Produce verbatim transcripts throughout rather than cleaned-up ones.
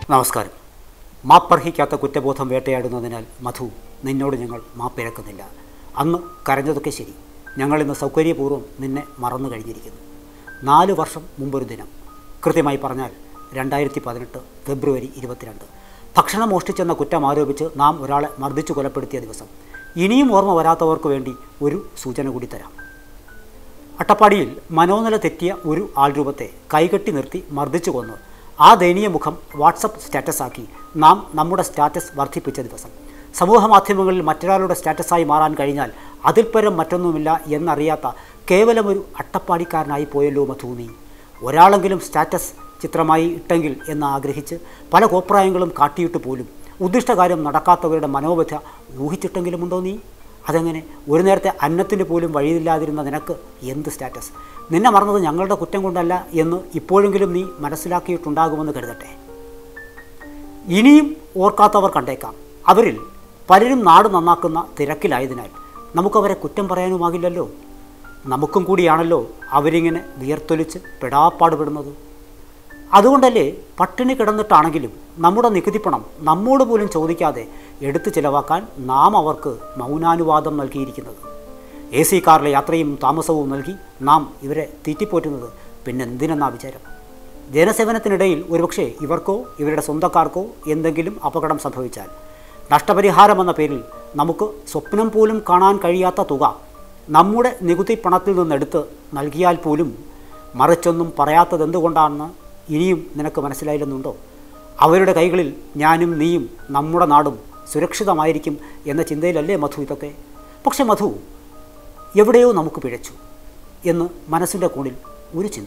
നമസ്കാരം. മാപ്പർഹിക്കാത്ത കുറ്റബോധം വേട്ടയാടുന്നതിനാൽ മധു, നിന്നോട് ഞങ്ങൾ മാപ്പിരക്കുന്നില്ല. അന്ന് കരഞ്ഞതൊക്കെ ശരി. ഞങ്ങളിന്ന് സൗകര്യപൂർവ്വം നിന്നെ മറന്നു കഴിഞ്ഞിരിക്കുന്നു. നാല് വർഷം മുമ്പൊരു ദിനം, കൃത്യമായി പറഞ്ഞാൽ രണ്ടായിരത്തി പതിനെട്ട് ഫെബ്രുവരി ഇരുപത്തിരണ്ട്, ഭക്ഷണം മോഷ്ടിച്ചെന്ന കുറ്റം ആരോപിച്ച് നാം ഒരാളെ മർദ്ദിച്ചു കൊലപ്പെടുത്തിയ ദിവസം. ഇനിയും ഓർമ്മ വരാത്തവർക്ക് വേണ്ടി ഒരു സൂചന കൂടി തരാം. അട്ടപ്പാടിയിൽ മനോനില തെറ്റിയ ഒരു ആൾരൂപത്തെ കൈകെട്ടി നിർത്തി മർദ്ദിച്ചു കൊന്ന് ആ ദയനീയ മുഖം വാട്സപ്പ് സ്റ്റാറ്റസാക്കി നാം നമ്മുടെ സ്റ്റാറ്റസ് വർദ്ധിപ്പിച്ച ദിവസം. സമൂഹ മാധ്യമങ്ങളിൽ മറ്റൊരാളുടെ സ്റ്റാറ്റസായി മാറാൻ കഴിഞ്ഞാൽ അതിൽ പരം മറ്റൊന്നുമില്ല എന്നറിയാത്ത കേവലമൊരു അട്ടപ്പാടിക്കാരനായി പോയല്ലോ മധു നീ. ഒരാളെങ്കിലും സ്റ്റാറ്റസ് ചിത്രമായി ഇട്ടെങ്കിൽ എന്ന് ആഗ്രഹിച്ച് പല കോപ്രായങ്ങളും കാട്ടിയിട്ട് പോലും ഉദ്ദിഷ്ടകാര്യം നടക്കാത്തവരുടെ മനോവ്യഥ ഊഹിച്ചിട്ടെങ്കിലുമുണ്ടോ നീ? അതെങ്ങനെ? ഒരു നേരത്തെ അന്നത്തിന് പോലും വഴിയില്ലാതിരുന്ന നിനക്ക് എന്ത് സ്റ്റാറ്റസ്? നിന്നെ മറന്നത് ഞങ്ങളുടെ കുറ്റം കൊണ്ടല്ല എന്ന് ഇപ്പോഴെങ്കിലും നീ മനസ്സിലാക്കിയിട്ടുണ്ടാകുമെന്ന് കരുതട്ടെ. ഇനിയും ഓർക്കാത്തവർ കണ്ടേക്കാം. അവരിൽ പലരും നാട് നന്നാക്കുന്ന തിരക്കിലായതിനാൽ നമുക്കവരെ കുറ്റം പറയാനുമാകില്ലല്ലോ. നമുക്കും കൂടിയാണല്ലോ അവരിങ്ങനെ വിയർത്തൊലിച്ച് പെടാപ്പാടുപെടുന്നത്. അതുകൊണ്ടല്ലേ പട്ടിണി കിടന്നിട്ടാണെങ്കിലും നമ്മുടെ നികുതിപ്പണം നമ്മോട് പോലും ചോദിക്കാതെ എടുത്തു ചിലവാക്കാൻ നാം അവർക്ക് മൗനാനുവാദം നൽകിയിരിക്കുന്നത്. എ സി കാറിലെ യാത്രയും താമസവും നൽകി നാം ഇവരെ തീറ്റിപ്പോറ്റുന്നത് പിന്നെന്തിനെന്നാ വിചാരം? ജനസേവനത്തിനിടയിൽ ഒരുപക്ഷെ ഇവർക്കോ ഇവരുടെ സ്വന്തക്കാർക്കോ എന്തെങ്കിലും അപകടം സംഭവിച്ചാൽ നഷ്ടപരിഹാരമെന്ന പേരിൽ നമുക്ക് സ്വപ്നം പോലും കാണാൻ കഴിയാത്ത തുക നമ്മുടെ നികുതി പണത്തിൽ നിന്നെടുത്ത് നൽകിയാൽ പോലും മറിച്ചൊന്നും പറയാത്തത് എന്തുകൊണ്ടാണെന്ന് ഇനിയും നിനക്ക് മനസ്സിലായില്ലെന്നുണ്ടോ? അവരുടെ കൈകളിൽ ഞാനും നീയും നമ്മുടെ നാടും സുരക്ഷിതമായിരിക്കും എന്ന ചിന്തയിലല്ലേ മധു ഇതൊക്കെ? പക്ഷെ മധു, എവിടെയോ നമുക്ക് പിഴച്ചു എന്ന് മനസ്സിൻ്റെ കോണിൽ ഒരു ചിന്ത.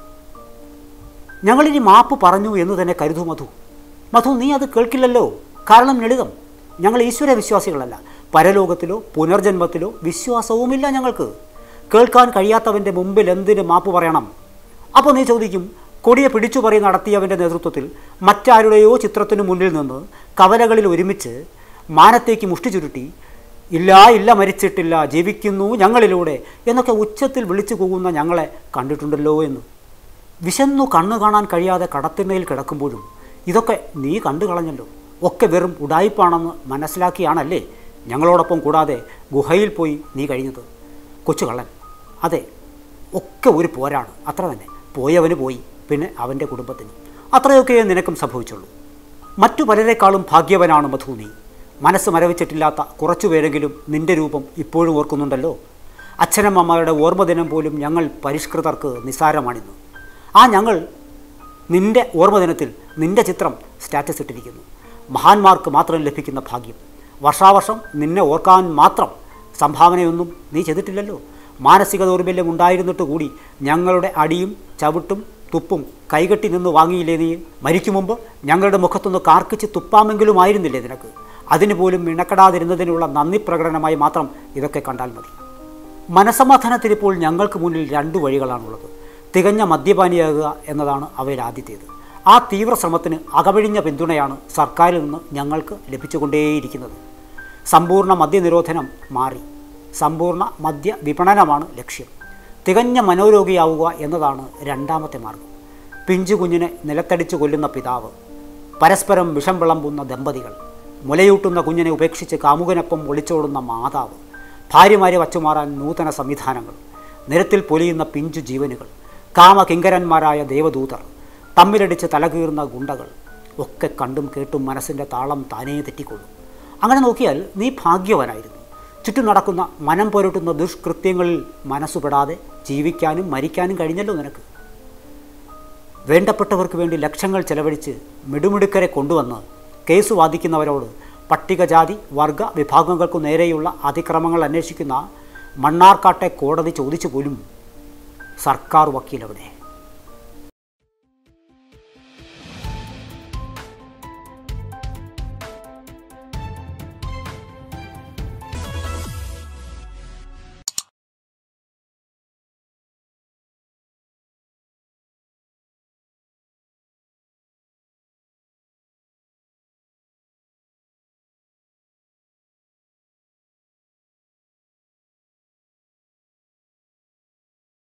ഞങ്ങളിനി മാപ്പ് പറഞ്ഞു എന്ന് തന്നെ കരുതൂ മധു. മധു, നീ അത് കേൾക്കില്ലല്ലോ. കാരണം ലളിതം, ഞങ്ങൾ ഈശ്വര വിശ്വാസികളല്ല. പരലോകത്തിലോ പുനർജന്മത്തിലോ വിശ്വാസവുമില്ല ഞങ്ങൾക്ക്. കേൾക്കാൻ കഴിയാത്തവൻ്റെ മുമ്പിൽ എന്തിന് മാപ്പ് പറയണം? അപ്പോൾ നീ ചോദിക്കും, കൊടിയെ പിടിച്ചുപറി നടത്തിയവൻ്റെ നേതൃത്വത്തിൽ മറ്റാരുടെയോ ചിത്രത്തിനു മുന്നിൽ നിന്ന് കവലകളിൽ ഒരുമിച്ച് മാനത്തേക്ക് മുഷ്ടി ചുരുട്ടി ഇല്ല ഇല്ല മരിച്ചിട്ടില്ല ജീവിക്കുന്നു ഞങ്ങളിലൂടെ എന്നൊക്കെ ഉച്ചത്തിൽ വിളിച്ചു പോകുന്ന ഞങ്ങളെ കണ്ടിട്ടുണ്ടല്ലോ എന്ന്. വിശന്നു കണ്ണു കാണാൻ കഴിയാതെ കടത്തിണ്ണയിൽ കിടക്കുമ്പോഴും ഇതൊക്കെ നീ കണ്ടു കളഞ്ഞല്ലോ. ഒക്കെ വെറും ഉടായിപ്പാണെന്ന് മനസ്സിലാക്കിയാണല്ലേ ഞങ്ങളോടൊപ്പം കൂടാതെ ഗുഹയിൽ പോയി നീ കഴിഞ്ഞത്? കൊച്ചു കള്ളൻ. അതെ, ഒക്കെ ഒരു പോരാണ്, അത്ര തന്നെ. പോയവന് പോയി, പിന്നെ അവൻ്റെ കുടുംബത്തിന്. അത്രയൊക്കെ നിനക്കും സംഭവിച്ചുള്ളൂ. മറ്റു പലരെക്കാളും ഭാഗ്യവനാണ് മധു നീ. മനസ്സ് മരവിച്ചിട്ടില്ലാത്ത കുറച്ചുപേരെങ്കിലും നിൻ്റെ രൂപം ഇപ്പോഴും ഓർക്കുന്നുണ്ടല്ലോ. അച്ഛനമ്മമാരുടെ ഓർമ്മദിനം പോലും ഞങ്ങൾ പരിഷ്കൃതർക്ക് നിസ്സാരമാണിന്ന്. ആ ഞങ്ങൾ നിൻ്റെ ഓർമ്മദിനത്തിൽ നിൻ്റെ ചിത്രം സ്റ്റാറ്റസ് ഇട്ടിരിക്കുന്നു. മഹാന്മാർക്ക് മാത്രം ലഭിക്കുന്ന ഭാഗ്യം. വർഷാവർഷം നിന്നെ ഓർക്കാൻ മാത്രം സംഭാവനയൊന്നും നീ ചെയ്തിട്ടില്ലല്ലോ. മാനസിക ദൗർബല്യം ഉണ്ടായിരുന്നിട്ട് കൂടി ഞങ്ങളുടെ അടിയും ചവിട്ടും തുപ്പും കൈകെട്ടി നിന്ന് വാങ്ങിയില്ലേ നീ? മരിക്കും മുമ്പ് ഞങ്ങളുടെ മുഖത്തൊന്ന് കാർക്കിച്ച് തുപ്പാമെങ്കിലും ആയിരുന്നില്ലേ നിനക്ക്? അതിന് പോലും മിണക്കെടാതിരുന്നതിനുള്ള നന്ദി പ്രകടനമായി മാത്രം ഇതൊക്കെ കണ്ടാൽ മതി. മനസമാധാനത്തിനിപ്പോൾ ഞങ്ങൾക്ക് മുന്നിൽ രണ്ടു വഴികളാണുള്ളത്. തികഞ്ഞ മദ്യപാനിയാകുക എന്നതാണ് അവയിൽ ആദ്യത്തേത്. ആ തീവ്ര ശ്രമത്തിന് അകവഴിഞ്ഞ പിന്തുണയാണ് സർക്കാരിൽ നിന്ന് ഞങ്ങൾക്ക് ലഭിച്ചുകൊണ്ടേയിരിക്കുന്നത്. സമ്പൂർണ്ണ മദ്യനിരോധനം മാറി സമ്പൂർണ്ണ മദ്യ വിപണനമാണ് ലക്ഷ്യം. തികഞ്ഞ മനോരോഗിയാവുക എന്നതാണ് രണ്ടാമത്തെ മാർഗം. പിഞ്ചു കുഞ്ഞിനെ നിലത്തടിച്ചു കൊല്ലുന്ന പിതാവ്, പരസ്പരം വിഷം വിളമ്പുന്ന ദമ്പതികൾ, മുലയൂട്ടുന്ന കുഞ്ഞിനെ ഉപേക്ഷിച്ച് കാമുകനൊപ്പം ഒളിച്ചോടുന്ന മാതാവ്, ഭാര്യമാരെ വച്ചുമാറാൻ നൂതന സംവിധാനങ്ങൾ, നിരത്തിൽ പൊലിയുന്ന പിഞ്ചു ജീവനുകൾ, കാമകിങ്കരന്മാരായ ദേവദൂതർ, തമ്മിലടിച്ച് തലകീറുന്ന ഗുണ്ടകൾ ഒക്കെ കണ്ടും കേട്ടും മനസ്സിൻ്റെ താളം താനേ തെറ്റിക്കൊള്ളും. അങ്ങനെ നോക്കിയാൽ നീ ഭാഗ്യവാനായിരുന്നു. ചുറ്റും നടക്കുന്ന മനം പൊരുട്ടുന്ന ദുഷ്കൃത്യങ്ങളിൽ മനസ്സുപെടാതെ ജീവിക്കാനും മരിക്കാനും കഴിഞ്ഞല്ലോ നിനക്ക്. വേണ്ടപ്പെട്ടവർക്ക് വേണ്ടി ലക്ഷങ്ങൾ ചെലവഴിച്ച് മിടുമിടുക്കരെ കൊണ്ടുവന്ന് കേസ് വാദിക്കുന്നവരോട് പട്ടികജാതി വർഗ വിഭാഗങ്ങൾക്കു നേരെയുള്ള അതിക്രമങ്ങൾ അന്വേഷിക്കുന്ന മണ്ണാർക്കാട്ടെ കോടതി ചോദിച്ചു പോലും സർക്കാർ വക്കീലവിടെ.